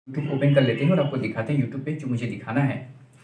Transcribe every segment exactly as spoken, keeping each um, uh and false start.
YouTube open कर लेते हैं और आपको दिखाते हैं यूट्यूब पे जो मुझे दिखाना है।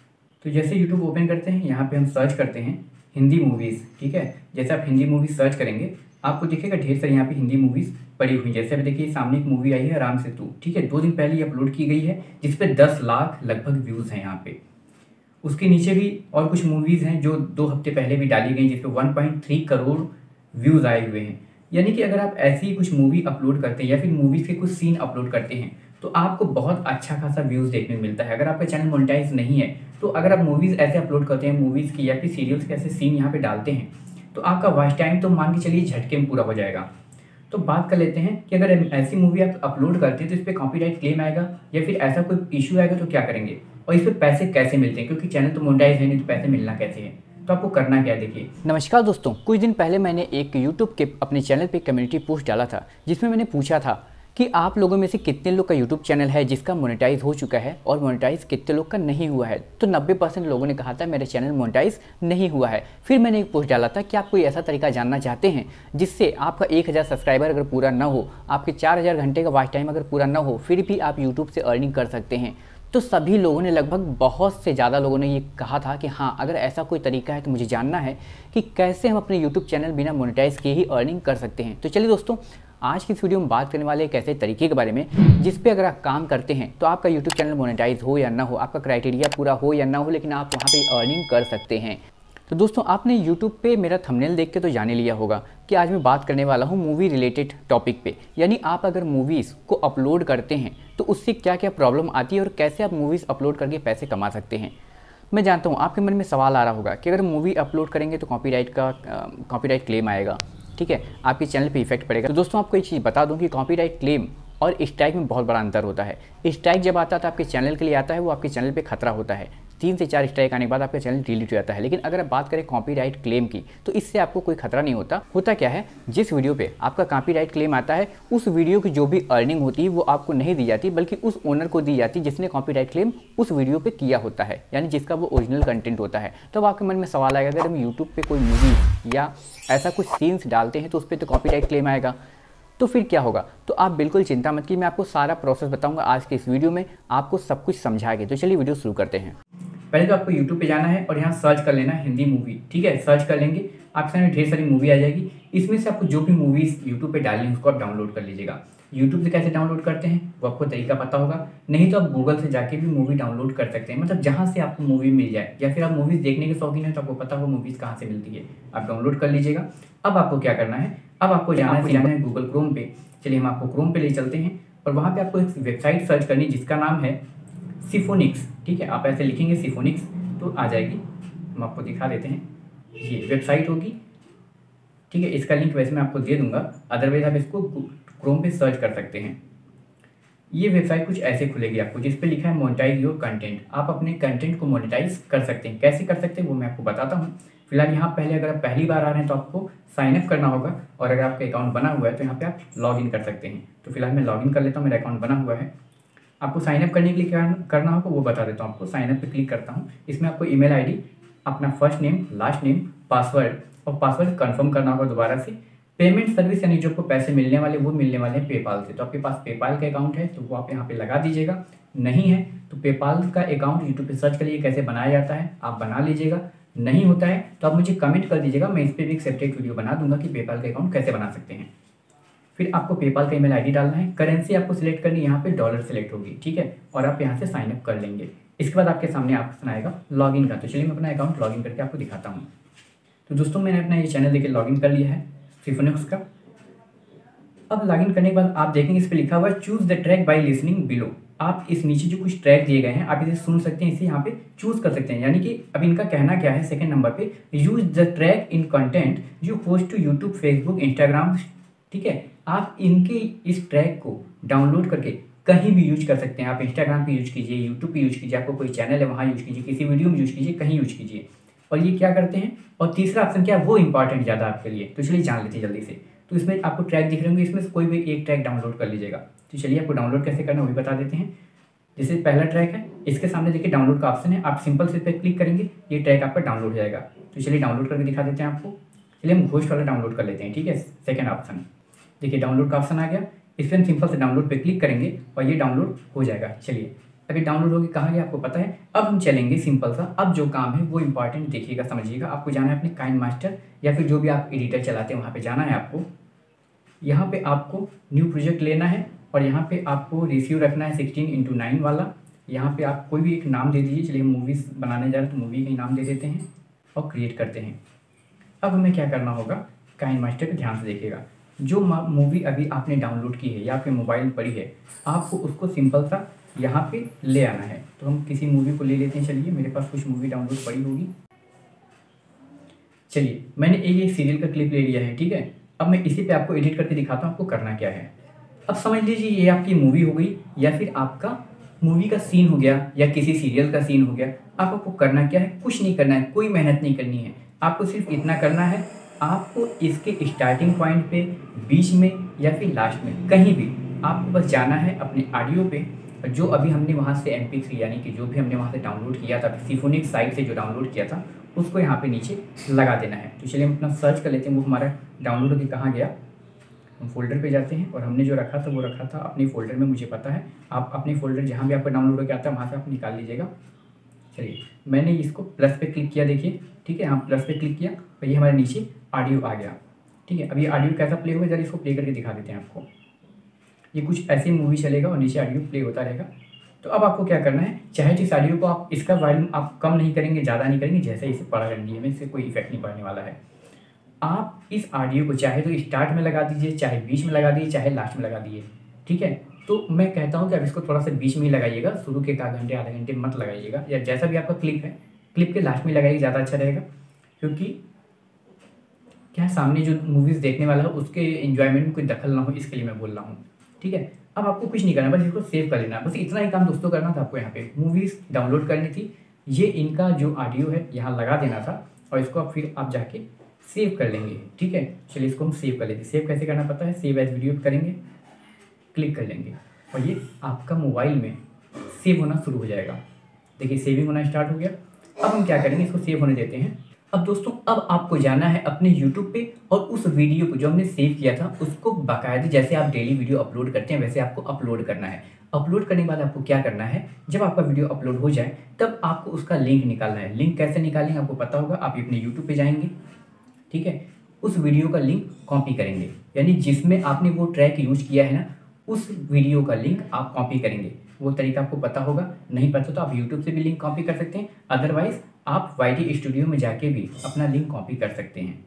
तो जैसे यूट्यूब ओपन करते हैं, यहाँ पे हम सर्च करते हैं हिंदी मूवीज़, ठीक है। जैसे आप हिंदी मूवीज़ सर्च करेंगे, आपको दिखेगा ढेर सारी यहाँ पे हिंदी मूवीज़ पड़ी हुई। जैसे अभी देखिए सामने एक मूवी आई है राम सेतु, ठीक है, दो दिन पहले ही अपलोड की गई है, जिस पे दस लाख लगभग व्यूज़ हैं यहाँ पे। उसके नीचे भी और कुछ मूवीज़ हैं जो दो हफ्ते पहले भी डाली गई, जिस पे one point three crore views आए हुए हैं। यानी कि अगर आप ऐसी ही कुछ मूवी अपलोड करते हैं या फिर मूवीज़ के कुछ सीन अपलोड करते हैं तो आपको बहुत अच्छा खासा व्यूज़ देखने को मिलता है। अगर आपका चैनल मोनेटाइज नहीं है तो अगर आप मूवीज़ ऐसे अपलोड करते हैं, मूवीज़ की या फिर सीरियल्स के ऐसे सीन यहाँ पे डालते हैं, तो आपका वॉच टाइम तो मान के चलिए झटके में पूरा हो जाएगा। तो बात कर लेते हैं कि अगर ऐसी मूवी आप अपलोड करते हैं तो इस पर कॉपीराइट क्लेम आएगा या फिर ऐसा कोई इशू आएगा तो क्या करेंगे, और इस पर पैसे कैसे मिलते हैं, क्योंकि चैनल तो मोनेटाइज है नहीं तो पैसे मिलना कैसे है। तो आपको करना क्या है, देखिए। नमस्कार दोस्तों, कुछ दिन पहले मैंने एक यूट्यूब के अपने चैनल पे कम्युनिटी पोस्ट डाला था जिसमें मैंने पूछा था कि आप लोगों में से कितने लोग का यूट्यूब चैनल है जिसका मोनेटाइज हो चुका है और मोनेटाइज कितने लोग का नहीं हुआ है। तो नब्बे परसेंट लोगों ने कहा था मेरे चैनल मोनेटाइज नहीं हुआ है। फिर मैंने एक पोस्ट डाला था कि आप कोई ऐसा तरीका जानना चाहते हैं जिससे आपका एक हज़ार सब्सक्राइबर अगर पूरा ना हो, आपके चार हज़ार घंटे का वॉच टाइम अगर पूरा ना हो, फिर भी आप यूट्यूब से अर्निंग कर सकते हैं। तो सभी लोगों ने, लगभग बहुत से ज़्यादा लोगों ने ये कहा था कि हाँ, अगर ऐसा कोई तरीका है तो मुझे जानना है कि कैसे हम अपने यूट्यूब चैनल बिना मोनेटाइज किए ही अर्निंग कर सकते हैं। तो चलिए दोस्तों, आज की इस वीडियो में बात करने वाले एक ऐसे तरीके के बारे में जिस पे अगर आप काम करते हैं तो आपका यूट्यूब चैनल मोनेटाइज हो या ना हो, आपका क्राइटेरिया पूरा हो या ना हो, लेकिन आप वहाँ पे अर्निंग कर सकते हैं। तो दोस्तों, आपने यूट्यूब पे मेरा थंबनेल देख के तो जान लिया होगा कि आज मैं बात करने वाला हूँ मूवी रिलेटेड टॉपिक पे। यानी आप अगर मूवीज़ को अपलोड करते हैं तो उससे क्या क्या प्रॉब्लम आती है और कैसे आप मूवीज़ अपलोड करके पैसे कमा सकते हैं। मैं जानता हूँ आपके मन में सवाल आ रहा होगा कि अगर मूवी अपलोड करेंगे तो कॉपीराइट का कॉपीराइट क्लेम आएगा, ठीक है, आपके चैनल पे इफेक्ट पड़ेगा। तो दोस्तों, आपको एक चीज़ बता दूं कि कॉपीराइट क्लेम और स्ट्राइक में बहुत बड़ा अंतर होता है। स्ट्राइक जब आता है तो आपके चैनल के लिए आता है, वो आपके चैनल पे खतरा होता है। तीन से चार स्ट्राइक आने के बाद आपका चैनल डिलीट हो जाता है। लेकिन अगर आप बात करें कॉपीराइट क्लेम की तो इससे आपको कोई खतरा नहीं होता। होता क्या है, जिस वीडियो पे आपका कॉपीराइट क्लेम आता है उस वीडियो की जो भी अर्निंग होती है वो आपको नहीं दी जाती, बल्कि उस ओनर को दी जाती है जिसने कॉपीराइट क्लेम उस वीडियो पे किया होता है, यानी जिसका वो ओरिजिनल कंटेंट होता है। तो अब आपके मन में सवाल आएगा, अगर हम यूट्यूब पे कोई मूवी या ऐसा कुछ सीन्स डालते हैं तो उस पर तो कॉपीराइट क्लेम आएगा, तो फिर क्या होगा। तो आप बिल्कुल चिंता मत कीजिए, मैं आपको सारा प्रोसेस बताऊंगा आज के इस वीडियो में, आपको सब कुछ समझाएंगे। तो चलिए वीडियो शुरू करते हैं। पहले तो आपको यूट्यूब पे जाना है और यहाँ सर्च कर लेना हिंदी मूवी, ठीक है। सर्च कर लेंगे, आपके सामने ढेर सारी मूवी आ जाएगी। इसमें से आपको जो भी मूवीज़ यूट्यूब पे डालनी है उसको आप डाउनलोड कर लीजिएगा। यूट्यूब से कैसे डाउनलोड करते हैं वो आपको तरीका पता होगा, नहीं तो आप गूगल से जाके भी मूवी डाउनलोड कर सकते हैं, मतलब जहाँ से आपको मूवी मिल जाए, या फिर आप मूवीज़ देखने के शौकीन है तो आपको पता हो मूवीज़ कहाँ से मिलती है, आप डाउनलोड कर लीजिएगा। अब आपको क्या करना है, अब आपको जाना है जाना है गूगल क्रोम पे। चलिए हम आपको क्रोम पे ले चलते हैं और वहाँ पे आपको एक वेबसाइट सर्च करनी जिसका नाम है सिफोनिक्स, ठीक है। आप ऐसे लिखेंगे सिफोनिक्स तो आ जाएगी, हम आपको दिखा देते हैं। ये वेबसाइट होगी, ठीक है। इसका लिंक वैसे मैं आपको दे दूंगा, अदरवाइज आप इसको क्रोम पे सर्च कर सकते हैं। ये वेबसाइट कुछ ऐसे खुलेगी आपको, जिस पे लिखा है मोनेटाइज योर कंटेंट। आप अपने कंटेंट को मोनेटाइज कर सकते हैं। कैसे कर सकते हैं वो मैं आपको बताता हूँ। फिलहाल यहाँ पहले अगर आप पहली बार आ रहे हैं तो आपको साइन अप करना होगा, और अगर आपका अकाउंट बना हुआ है तो यहाँ पे आप लॉग इन कर सकते हैं। तो फिलहाल मैं लॉग इन कर लेता हूँ, मेरा अकाउंट बना हुआ है। आपको साइन अप करने के लिए क्या करना होगा वो बता देता हूँ आपको। साइन अप पे क्लिक करता हूँ, इसमें आपको ईमेल आईडी, अपना first name, last name, password, और पासवर्ड कंफर्म करना होगा दोबारा से। पेमेंट सर्विस यानी जो आपको पैसे मिलने वाले वो मिलने वाले हैं पेपाल से। तो आपके पास पेपाल का अकाउंट है तो वो आप यहाँ पे लगा दीजिएगा, नहीं है तो पेपाल का अकाउंट यूट्यूब पे सर्च करिए कैसे बनाया जाता है, आप बना लीजिएगा। नहीं होता है तो आप मुझे कमेंट कर दीजिएगा, मैं इस पर भी एक सेपरेट वीडियो बना दूंगा कि पेपाल का अकाउंट कैसे बना सकते हैं। फिर आपको पेपाल का ईमेल आईडी डालना है, करेंसी आपको सिलेक्ट करनी है, यहाँ पे डॉलर सिलेक्ट होगी, ठीक है, और आप यहाँ से साइन अप कर लेंगे। इसके बाद आपके सामने ऑप्शन आएगा लॉगिन का। तो चलिए मैं अपना अकाउंट लॉगिन करके आपको दिखाता हूँ। तो दोस्तों, मैंने अपना ये चैनल देके लॉगिन कर लिया है सिफोनिक्स का। अब लॉगिन करने के बाद आप देखेंगे इस पर लिखा हुआ है choose the track by listening below. आप इस नीचे जो कुछ ट्रैक दिए गए हैं आप इसे सुन सकते हैं, इसे यहाँ पे चूज कर सकते हैं। यानी कि अब इनका कहना क्या है, सेकंड नंबर पे, use the track in content you post to YouTube, Facebook, Instagram, ठीक है। आप इनके इस ट्रैक को डाउनलोड करके कहीं भी यूज कर सकते हैं। आप इंस्टाग्राम पे यूज कीजिए, यूट्यूब पे यूज कीजिए, आपको कोई चैनल है वहाँ यूज कीजिए, किसी वीडियो में यूज कीजिए, कहीं यूज कीजिए। और ये क्या करते हैं, और तीसरा ऑप्शन क्या है वो इंपॉर्टेंट ज़्यादा आपके लिए, तो चलिए जान लेते हैं जल्दी से। तो इसमें आपको ट्रैक दिख रहे होंगे, इसमें से कोई भी एक ट्रैक डाउनलोड कर लीजिएगा। तो चलिए आपको डाउनलोड कैसे करना है वो भी बता देते हैं। जैसे पहला ट्रैक है, इसके सामने देखिए डाउनलोड का ऑप्शन है, आप सिंपल से पे क्लिक करेंगे, ये ट्रैक आपका डाउनलोड हो जाएगा। तो चलिए डाउनलोड करके दिखा देते हैं आपको। चलिए हम घोस्ट वाला डाउनलोड कर लेते हैं, ठीक है। सेकेंड ऑप्शन देखिए डाउनलोड का ऑप्शन आ गया, इस पर हम सिंपल से डाउनलोड पे क्लिक करेंगे और ये डाउनलोड हो जाएगा। चलिए अभी डाउनलोड होगी कहाँ गया आपको पता है। अब हम चलेंगे सिंपल सा, अब जो काम है वो इंपॉर्टेंट देखिएगा समझिएगा। आपको जाना है अपने काइन मास्टर या फिर जो भी आप एडिटर चलाते हैं वहाँ पे जाना है आपको। यहाँ पे आपको न्यू प्रोजेक्ट लेना है और यहाँ पे आपको रेशियो रखना है सिक्सटीन इंटू नाइन वाला। यहाँ पे आप कोई भी एक नाम दे दीजिए। चलिए मूवीज़ बनाने जा रहे हैं तो मूवी का ही नाम दे देते हैं और क्रिएट करते हैं। अब हमें क्या करना होगा, काइन मास्टर पे ध्यान से देखिएगा। जो मूवी अभी आपने डाउनलोड की है या आपके मोबाइल पर ही है, आपको उसको सिंपल सा यहाँ पे ले आना है। तो हम किसी मूवी को ले लेते हैं। चलिए मेरे पास कुछ मूवी डाउनलोड पड़ी होगी। चलिए मैंने एक एक सीरियल का क्लिप ले लिया है, ठीक है। अब मैं इसी पे आपको एडिट करके दिखाता हूँ आपको करना क्या है। अब समझ लीजिए ये आपकी मूवी हो गई या फिर आपका मूवी का सीन हो गया या किसी सीरियल का सीन हो गया। अब आपको करना क्या है, कुछ नहीं करना है, कोई मेहनत नहीं करनी है। आपको सिर्फ इतना करना है, आपको इसके स्टार्टिंग पॉइंट पे, बीच में या फिर लास्ट में, कहीं भी आपको बस जाना है अपने ऑडियो पे। जो अभी हमने वहाँ से एम पी थ्री यानी कि जो भी हमने वहाँ से डाउनलोड किया था सिम्फोनिक साइट से जो डाउनलोड किया था उसको यहाँ पे नीचे लगा देना है। तो चलिए हम अपना सर्च कर लेते हैं वो हमारा डाउनलोड होकर कहाँ गया। हम फोल्डर पे जाते हैं और हमने जो रखा था वो रखा था अपने फोल्डर में, मुझे पता है। आप अपने फोल्डर जहाँ भी आपका डाउनलोड होकर आता है वहाँ से आप निकाल लीजिएगा। चलिए मैंने इसको प्लस पे क्लिक किया, देखिए ठीक है, हाँ प्लस पे क्लिक किया और ये हमारे नीचे ऑडियो आ गया, ठीक है। अब ये ऑडियो कैसा प्ले होगा जरा इसको प्ले करके दिखा देते हैं आपको। ये कुछ ऐसी मूवी चलेगा और नीचे ऑडियो प्ले होता रहेगा। तो अब आपको क्या करना है, चाहे जिस ऑडियो को आप इसका वॉल्यूम आप कम नहीं करेंगे, ज़्यादा नहीं करेंगे, जैसे इसे पड़ा करनी है, इससे कोई इफेक्ट नहीं पड़ने वाला है। आप इस ऑडियो को चाहे तो स्टार्ट में लगा दीजिए, चाहे बीच में लगा दीजिए, चाहे लास्ट में लगा दीजिए, ठीक है। तो मैं कहता हूँ कि आप इसको थोड़ा सा बीच में ही लगाइएगा, शुरू के एक आध घंटे आधे घंटे मत लगाइएगा, या जैसा भी आपका क्लिप है क्लिप के लास्ट में लगाइए, ज़्यादा अच्छा रहेगा। क्योंकि क्या है, सामने जो मूवीज़ देखने वाला है उसके एंजॉयमेंट में कोई दखल ना हो, इसके लिए मैं बोल रहा हूँ, ठीक है। अब आपको कुछ नहीं करना, बस इसको सेव कर लेना, बस इतना ही काम दोस्तों करना था आपको। यहाँ पे मूवीज़ डाउनलोड करनी थी, ये इनका जो ऑडियो है यहाँ लगा देना था और इसको आप फिर आप जाके सेव कर लेंगे, ठीक है। चलिए इसको हम सेव कर लेते हैं। सेव कैसे करना पता है, सेव एज वीडियो करेंगे, क्लिक कर लेंगे और ये आपका मोबाइल में सेव होना शुरू हो जाएगा। देखिए सेविंग होना स्टार्ट हो गया। अब हम क्या करेंगे, इसको सेव होने देते हैं। अब दोस्तों अब आपको जाना है अपने यूट्यूब पे और उस वीडियो को जो हमने सेव किया था उसको बाकायदे, जैसे आप डेली वीडियो अपलोड करते हैं वैसे आपको अपलोड करना है। अपलोड करने के बाद आपको क्या करना है, जब आपका वीडियो अपलोड हो जाए तब आपको उसका लिंक निकालना है। लिंक कैसे निकालेंगे आपको पता होगा, आप अपने यूट्यूब पे जाएंगे, ठीक है, उस वीडियो का लिंक कॉपी करेंगे, यानी जिसमें आपने वो ट्रैक यूज किया है ना उस वीडियो का लिंक आप कॉपी करेंगे। वो तरीका आपको पता होगा, नहीं पता तो आप यूट्यूब से भी लिंक कॉपी कर सकते हैं, अदरवाइज आप वाई टी स्टूडियो में जाके भी अपना लिंक कॉपी कर सकते हैं।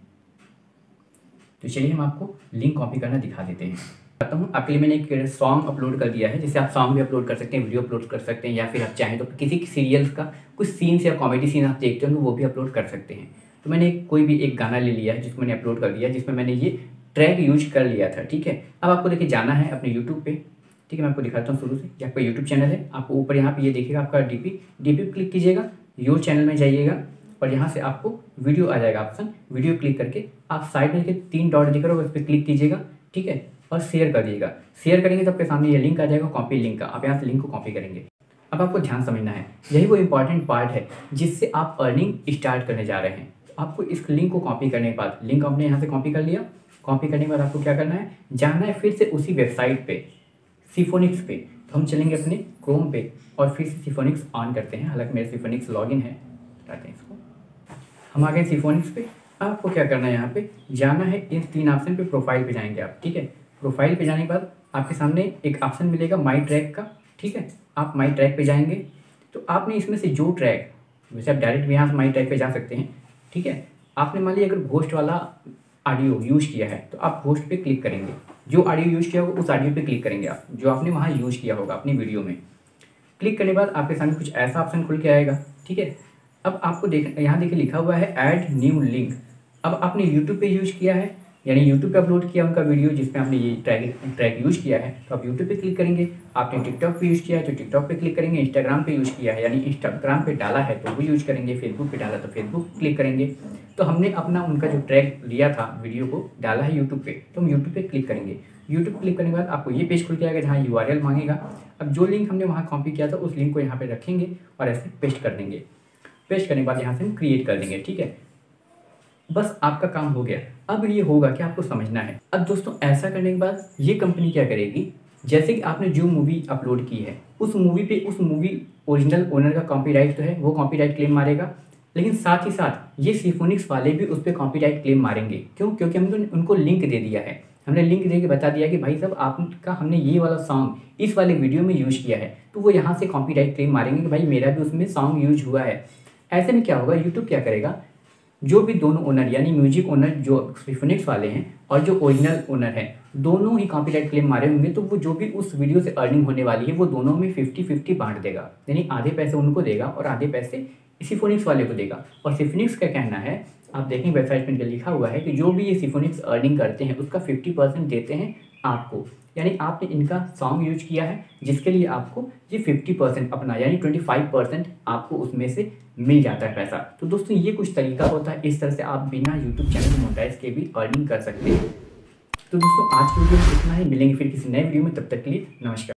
तो चलिए हम आपको लिंक कॉपी करना दिखा देते हैं। बताता हूँ आपके लिए मैंने एक सॉन्ग अपलोड कर दिया है, जिससे आप सॉन्ग भी अपलोड कर सकते हैं, वीडियो अपलोड कर सकते हैं, या फिर आप चाहें तो किसी सीरियल्स का कुछ सीन्स या कॉमेडी सीन आप देखते हो वो भी अपलोड कर सकते हैं। तो मैंने कोई भी एक गाना ले लिया है जिसको मैंने अपलोड कर दिया, जिसमें मैंने ये ट्रैक यूज कर लिया था, ठीक है। अब आपको देखिए जाना है अपने यूट्यूब पे, ठीक है, मैं आपको दिखाता हूँ शुरू से। ये आपका यूट्यूब चैनल है, आपको ऊपर यहाँ पे ये देखिएगा आपका डीपी डीपी पे क्लिक कीजिएगा, योर चैनल में जाइएगा और यहाँ से आपको वीडियो आ जाएगा ऑप्शन। वीडियो क्लिक करके आप साइड में तीन डॉट दिख रहा होगा, उस पर क्लिक कीजिएगा, ठीक है, और शेयर कर दीजिएगा। शेयर करेंगे तो आपके सामने ये लिंक आ जाएगा, कॉपी लिंक का, आप यहाँ से लिंक को कॉपी करेंगे। अब आपको ध्यान समझना है, यही वो इंपॉर्टेंट पार्ट है जिससे आप अर्निंग स्टार्ट करने जा रहे हैं। आपको इस लिंक को कॉपी करने के बाद, लिंक आपने यहाँ से कॉपी कर लिया, कॉपी करने के बाद आपको क्या करना है, जाना है फिर से उसी वेबसाइट पे सिम्फोनिक्स पे। तो हम चलेंगे अपने क्रोम पे और फिर से सिम्फोनिक्स ऑन करते हैं, हालांकि मेरे सिम्फोनिक्स लॉगिन है, बताते हैं इसको। हम आ गए सिम्फोनिक्स पे। आपको क्या करना है, यहाँ पे जाना है, इन तीन ऑप्शन पे प्रोफाइल पे जाएंगे आप, ठीक है। प्रोफाइल पे जाने के बाद आपके सामने एक ऑप्शन मिलेगा माई ट्रैक का, ठीक है। आप माई ट्रैक पे जाएंगे तो आपने इसमें से जो ट्रैक, वैसे आप डायरेक्ट भी यहाँ से माई ट्रैक पे जा सकते हैं, ठीक है। आपने मान लीजिए अगर घोस्ट वाला ऑडियो यूज किया है तो आप घोस्ट पे क्लिक करेंगे, जो ऑडियो यूज किया होगा उस ऑडियो पे क्लिक करेंगे आप, जो आपने वहाँ यूज किया होगा अपनी वीडियो में। क्लिक करने के बाद आपके सामने कुछ ऐसा ऑप्शन खुल के आएगा, ठीक है। अब आपको देख यहाँ देखिए लिखा हुआ है ऐड न्यू लिंक। अब आपने यूट्यूब पे यूज किया है, यानी यूट्यूब पे अपलोड किया उनका वीडियो जिसमें आपने ये ट्रैक ट्रैक यूज किया है, तो आप यूट्यूब पे क्लिक करेंगे। आपने टिकटॉक पे यूज किया है तो टिकटॉक पे क्लिक करेंगे। इंस्टाग्राम पे यूज किया है यानी इंस्टाग्राम पे डाला है तो वो यूज करेंगे। फेसबुक पे डाला तो फेसबुक क्लिक करेंगे। तो हमने अपना उनका जो ट्रैक लिया था वीडियो को डाला है यूट्यूब पे, तो हम यूट्यूब पे क्लिक करेंगे। यूट्यूब क्लिक करने के बाद आपको ये पेज खुल के आएगा जहाँ यू आर एल मांगेगा। अब जो लिंक हमने वहाँ कॉपी किया था उस लिंक को यहाँ पे रखेंगे और ऐसे पेस्ट कर देंगे। पेस्ट करने के बाद यहाँ से हम क्रिएट कर देंगे, ठीक है। बस आपका काम हो गया। अब ये होगा कि आपको समझना है। अब दोस्तों ऐसा करने के बाद ये कंपनी क्या करेगी, जैसे कि आपने जो मूवी अपलोड की है उस मूवी पे उस मूवी ओरिजिनल ओनर का कॉपीराइट तो है, वो कॉपीराइट क्लेम मारेगा, लेकिन साथ ही साथ ये सिम्फोनिक्स वाले भी उस पर कॉपीराइट क्लेम मारेंगे। क्यों? क्योंकि हमने उनको लिंक दे दिया है, हमने लिंक दे के बता दिया कि भाई साहब आपका हमने ये वाला सॉन्ग इस वाले वीडियो में यूज किया है, तो वो यहाँ से कॉपीराइट क्लेम मारेंगे कि भाई मेरा भी उसमें सॉन्ग यूज हुआ है। ऐसे में क्या होगा, यूट्यूब क्या करेगा, जो भी दोनों ओनर यानी म्यूजिक ओनर जो सिम्फोनिक्स वाले हैं और जो ओरिजिनल ओनर हैं, दोनों ही कॉपीराइट क्लेम मारे होंगे, तो वो जो भी उस वीडियो से अर्निंग होने वाली है वो दोनों में फिफ्टी फिफ्टी बांट देगा। यानी आधे पैसे उनको देगा और आधे पैसे सिम्फोनिक्स वाले को देगा। और सिम्फोनिक्स का कहना है, आप देखें वेबसाइट पर लिखा हुआ है कि जो भी ये सिम्फोनिक्स अर्निंग करते हैं उसका फिफ्टी परसेंट देते हैं आपको। यानी आपने इनका सॉन्ग यूज किया है जिसके लिए आपको ये फिफ्टी परसेंट अपना यानी ट्वेंटी फाइव परसेंट आपको उसमें से मिल जाता है पैसा। तो दोस्तों ये कुछ तरीका होता है, इस तरह से आप बिना यूट्यूब चैनल मोनेटाइज के भी अर्निंग कर सकते हैं। तो दोस्तों आज की वीडियो में इतना ही, मिलेंगे फिर किसी नए वीडियो में, तब तक के लिए नमस्कार।